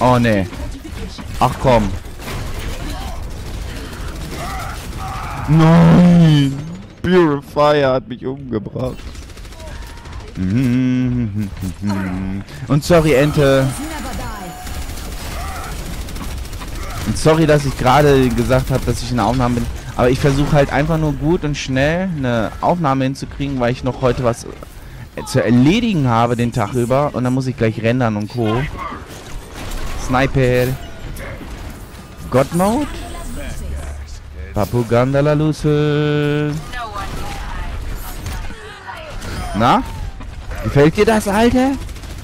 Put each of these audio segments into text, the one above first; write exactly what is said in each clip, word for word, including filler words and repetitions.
Oh, nee. Ach, komm. Nein. Purifier hat mich umgebracht. Und sorry, Ente. Und sorry, dass ich gerade gesagt habe, dass ich in der Aufnahme bin. Aber ich versuche halt einfach nur gut und schnell eine Aufnahme hinzukriegen, weil ich noch heute was zu erledigen habe den Tag über. Und dann muss ich gleich rendern und Co. Sniper. God Mode. Papugandala Lussel. Na? Gefällt dir das, Alter?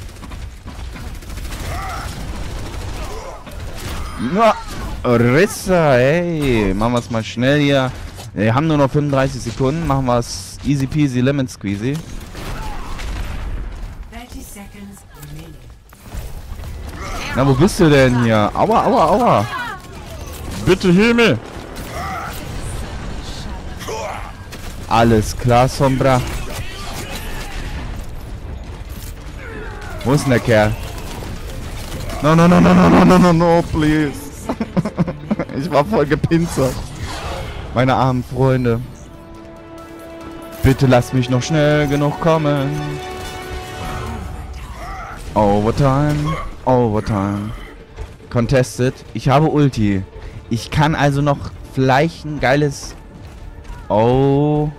Na, Rissa, hey. Machen wir es mal schnell hier. Wir haben nur noch fünfunddreißig Sekunden. Machen wir es easy peasy lemon squeezy. Na, wo bist du denn hier? Aua, aua, aua. Bitte Himmel. Alles klar, Sombra. Wo ist denn der Kerl? No, no, no, no, no, no, no, no, no, please. Ich war voll gepinzert. Meine armen Freunde. Bitte lasst mich noch schnell genug kommen. Overtime. Overtime. Contested. Ich habe Ulti. Ich kann also noch vielleicht ein geiles... Oh.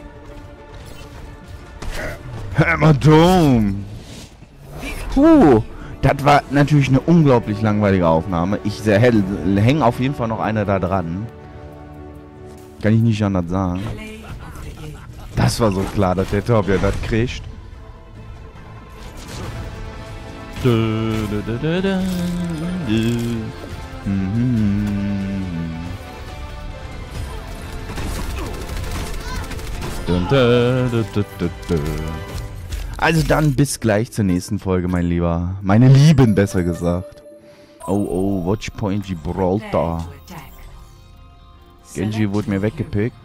Hammer Dome. Puh. Das war natürlich eine unglaublich langweilige Aufnahme. Ich hänge auf jeden Fall noch eine da dran. Kann ich nicht anders sagen. Das war so klar, dass der Torbjörn das kriegt. Also dann bis gleich zur nächsten Folge, mein Lieber. Meine Lieben, besser gesagt. Oh, oh, Watchpoint Gibraltar. Genji wurde mir weggepickt.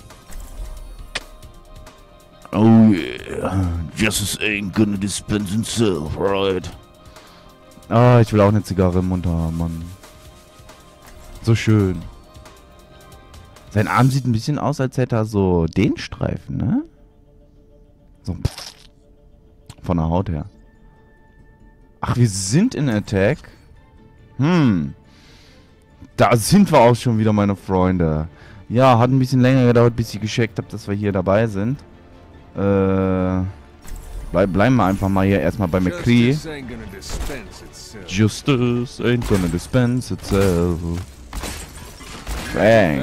Oh yeah. Justice ain't gonna dispense himself, right? Ah, ich will auch eine Zigarre im Mund haben, Mann. So schön. Sein Arm sieht ein bisschen aus, als hätte er so den Streifen, ne? So. Von der Haut her. Ach, wir sind in Attack. Hm. Da sind wir auch schon wieder, meine Freunde. Ja, hat ein bisschen länger gedauert, bis ich gecheckt habe, dass wir hier dabei sind. Äh. Bleib, bleiben wir einfach mal hier erstmal bei McCree. Justice ain't gonna dispense itself. Bang.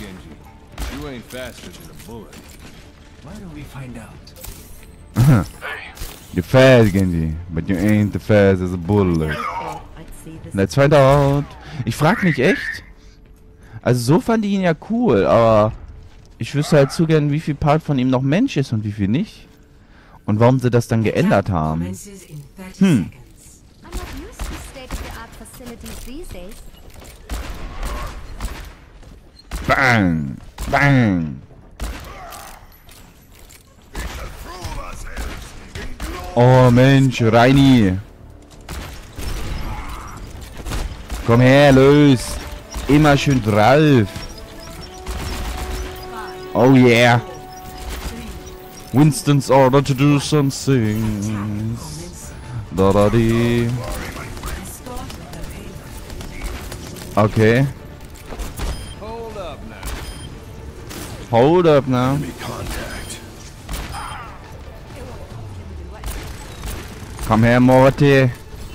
You're fast, Genji, but you ain't the fast as a bullet. Let's find out. Ich frag mich echt. Also so fand ich ihn ja cool, aber ich wüsste halt zu gern, wie viel Part von ihm noch Mensch ist und wie viel nicht. Und warum sie das dann geändert haben. Hm. Bang! Bang! Oh Mensch, Reini! Komm her, los! Immer schön drauf! Oh yeah! Winston's order to do something. Da da di. Okay. Hold up now. Komm her, Morty.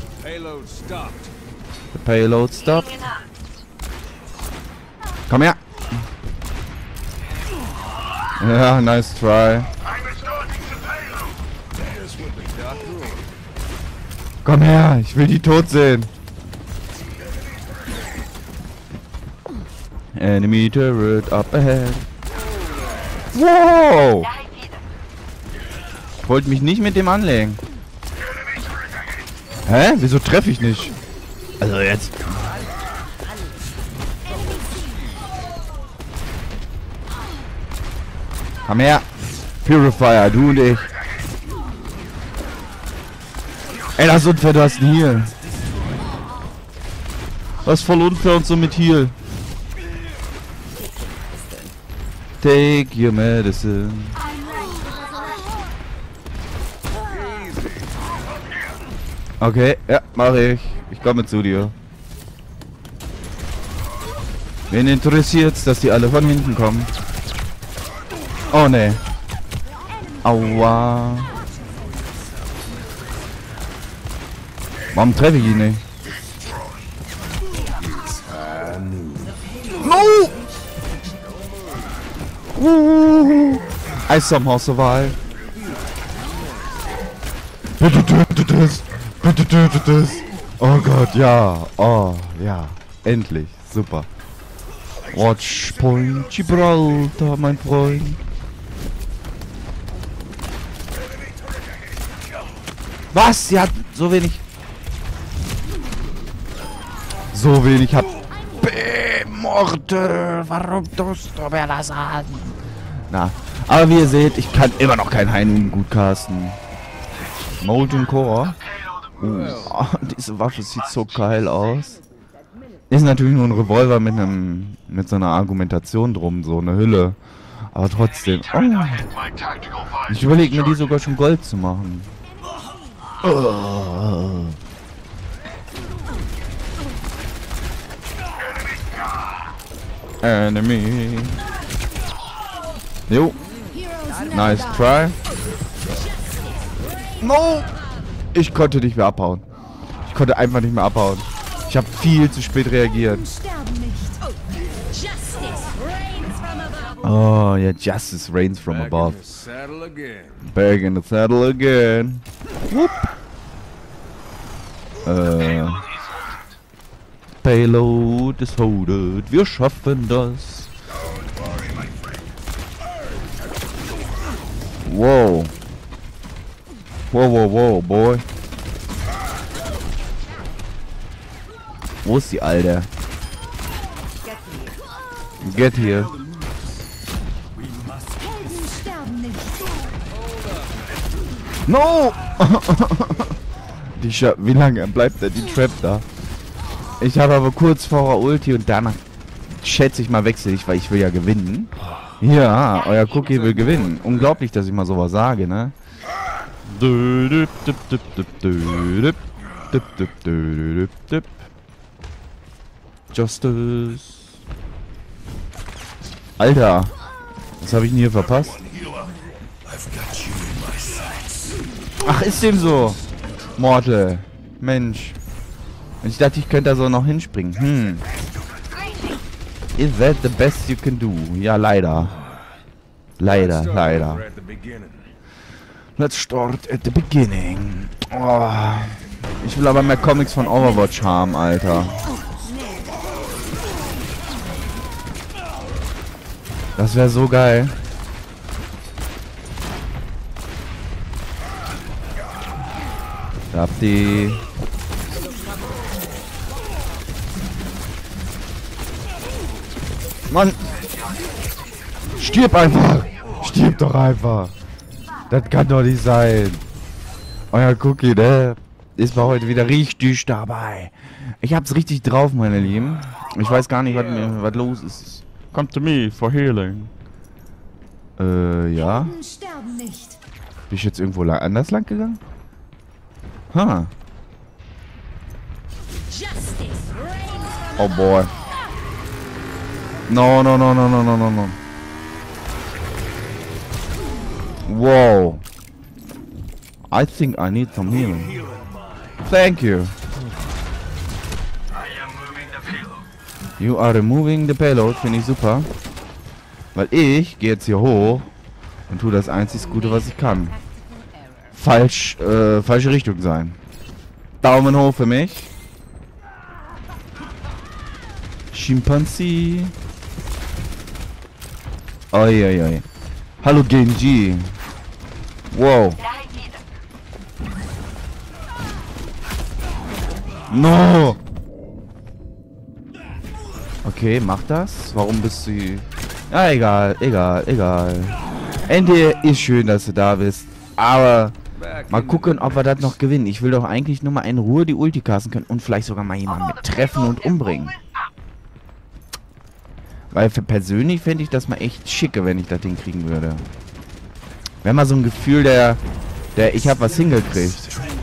The payload stopped. Komm her. Ja, nice try. Komm her, ich will die tot sehen. Enemy turret up ahead. Wow! Ich wollte mich nicht mit dem anlegen. Hä? Wieso treffe ich nicht? Also jetzt. Komm her. Purifier, du und ich. Ey, das ist unfair, du hast ihn hier. Was ist voll unfair und so mit Heal. Take your medicine. Okay, ja, mach ich. Ich komme zu dir. Wen interessiert's, dass die alle von hinten kommen? Oh ne. Aua. Warum treffe ich ihn nicht? No! Uh, I somehow survive. Bitte tötet es! Bitte tötet es! Oh Gott, ja. Oh, ja. Endlich. Super. Watchpoint Gibraltar, mein Freund. Was? Sie hat so wenig... So wenig hat... Morte, warum tust du mir das an? Na, aber wie ihr seht, ich kann immer noch kein Heinun gut casten. Molten Core. Uh, oh, diese Waffe sieht so geil aus. Ist natürlich nur ein Revolver mit einem, mit so einer Argumentation drum, so eine Hülle. Aber trotzdem. Oh. Ich überlege mir die sogar schon Gold zu machen. Oh. Enemy. Jo. Nice try. No! Ich konnte nicht mehr abhauen. Ich konnte einfach nicht mehr abhauen. Ich habe viel zu spät reagiert. Oh, yeah, justice reigns from above. Back in the saddle again. Whoop. Äh. Payload is holded. Wir schaffen das. Wow. Wow, wow, wow, boy. Wo ist die Alte? Get here. No! Die Scha Wie lange bleibt denn die Trap da? Ich habe aber kurz vorher Ulti und danach schätze ich mal wechsle ich, weil ich will ja gewinnen. Ja, euer Cookie will gewinnen. Unglaublich, dass ich mal sowas sage, ne? Justice. Alter, was habe ich denn hier verpasst? Ach, ist dem so? Mortal. Mensch. Ich dachte, ich könnte da so noch hinspringen. Hm. Is that the best you can do? Ja, leider. Leider, leider. Let's start at the beginning. Oh. Ich will aber mehr Comics von Overwatch haben, Alter. Das wäre so geil. Da habt die... Mann! Stirb einfach! Stirb doch einfach! Das kann doch nicht sein! Euer Cookie, ne? Ist bei heute wieder richtig dabei. Ich hab's richtig drauf, meine Lieben. Ich weiß gar nicht, was, mir, was los ist. Come to me for healing. Äh, ja. Bin ich jetzt irgendwo lang, anders lang gegangen? Ha. Oh boy. No, no, no, no, no, no, no, no. Whoa. I think I need some healing. Thank you. You are removing the payload, finde ich super. Weil ich gehe jetzt hier hoch und tue das einzig Gute, was ich kann. Falsch, äh, falsche Richtung sein. Daumen hoch für mich. Chimpanzee. Oi, oi, oi. Hallo Genji. Wow. No. Okay, mach das. Warum bist du... Ja, egal, egal, egal. Ende ist schön, dass du da bist. Aber Mal gucken, ob wir das noch gewinnen. Ich will doch eigentlich nur mal in Ruhe die Ulti casten können und vielleicht sogar mal jemanden mit treffen und umbringen. Weil für persönlich fände ich das mal echt schicke, wenn ich das hinkriegen würde. Wäre mal so ein Gefühl, der, der ich hab was hingekriegt.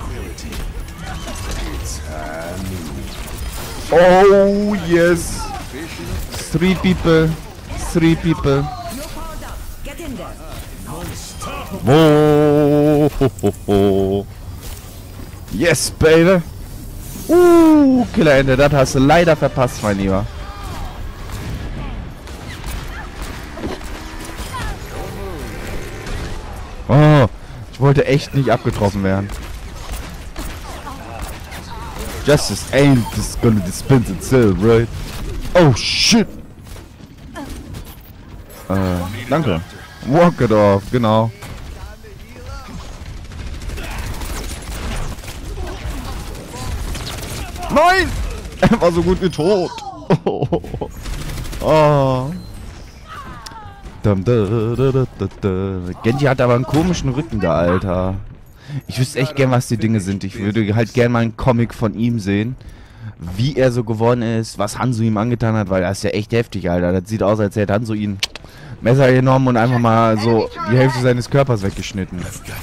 Oh, yes. Three people. Three people. Oh, ho, ho, ho. Yes, baby. Uh, Killerende, das hast du leider verpasst, mein Lieber. Oh, ich wollte echt nicht abgetroffen werden. Justice ain't just gonna dispense itself, right? Oh, shit. Äh, danke. Walk it off, genau. Nein! Er war so gut wie tot. Oh. Oh. Genji hat aber einen komischen Rücken da, Alter. Ich wüsste echt gern, was die Dinge sind. Ich würde halt gern mal einen Comic von ihm sehen. Wie er so geworden ist, was Hanzo ihm angetan hat, weil er ist ja echt heftig, Alter. Das sieht aus, als hätte Hanzo ihn Messer genommen und einfach mal so die Hälfte seines Körpers weggeschnitten.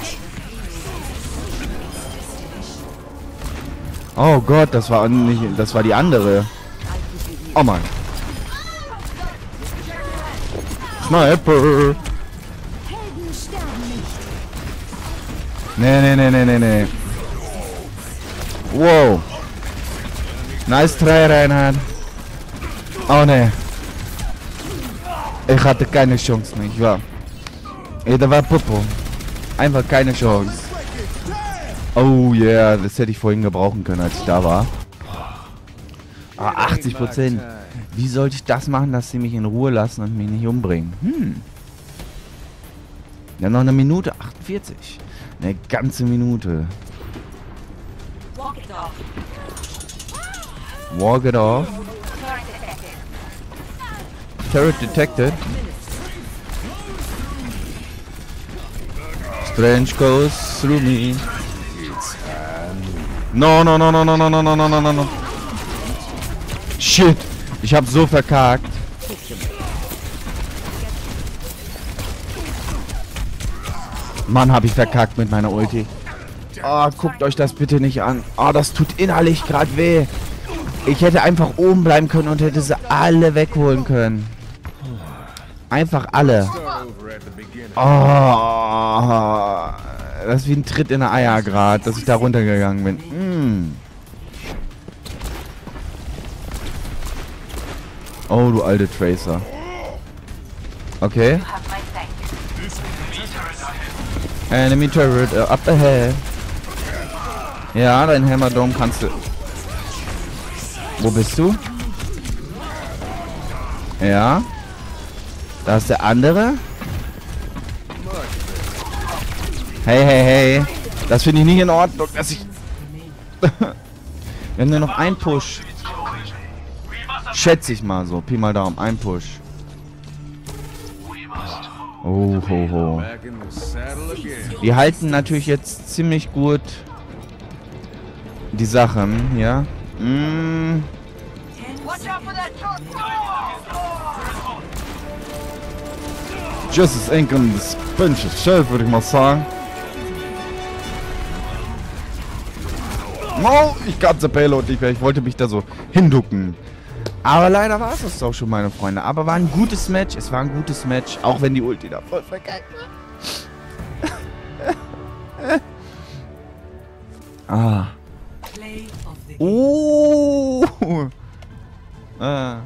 Oh Gott, das war nicht, das war die andere. Oh Mann. Sniper. Nee, nee, nee, nee, nee, nee. Wow. Nice try, Reinhard. Oh ne. Ich hatte keine Chance, nicht wahr? Ey, da war Popo. Einfach keine Chance. Oh yeah, das hätte ich vorhin gebrauchen können, als ich da war. Ah, achtzig Prozent. Wie sollte ich das machen, dass sie mich in Ruhe lassen und mich nicht umbringen? Hm. Ja, noch eine Minute achtundvierzig. Eine ganze Minute. Walk it off. Turret detected. Strange goes through me. No, no, no, no, no, no, no, no, no, no, no. Shit. Ich hab so verkackt. Mann, hab ich verkackt mit meiner Ulti. Oh, guckt euch das bitte nicht an. Oh, das tut innerlich gerade weh. Ich hätte einfach oben bleiben können und hätte sie alle wegholen können. Einfach alle. Oh, das ist wie ein Tritt in der Eier gerade, dass ich da runtergegangen bin. Mm. Oh, du alte Tracer. Okay. Enemy turret uh, up ahead. Ja, dein Hammerdome kannst du... Wo bist du? Ja. Da ist der andere. Hey, hey, hey. Das finde ich nicht in Ordnung, dass ich... Wir haben nur noch einen Push. Schätze ich mal so. Pi mal Daumen. Ein Push. Oh, ho, ho. Die halten natürlich jetzt ziemlich gut die Sachen, ja. Mm. Justice ain't gonna dispense itself, würde ich mal sagen. Oh, ich gab the Payload nicht mehr. Ich wollte mich da so hinducken. Aber leider war es das doch schon, meine Freunde. Aber war ein gutes Match. Es war ein gutes Match. Auch wenn die Ulti da voll verkackt war. Ah. Oh. Ah.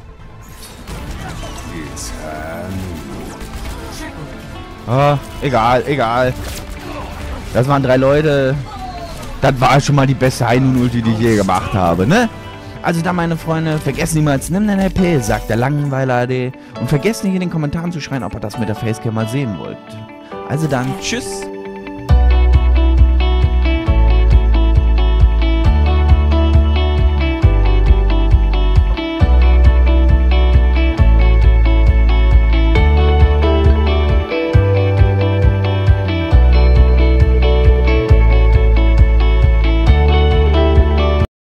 Ah, egal, egal. Das waren drei Leute. Das war schon mal die beste High-Noon-Ulti, die ich je gemacht habe, ne? Also da, meine Freunde, vergesst niemals, nimm den L P, sagt der Langweiler A D. Und vergesst nicht in den Kommentaren zu schreiben, ob ihr das mit der Facecam mal sehen wollt. Also dann, tschüss.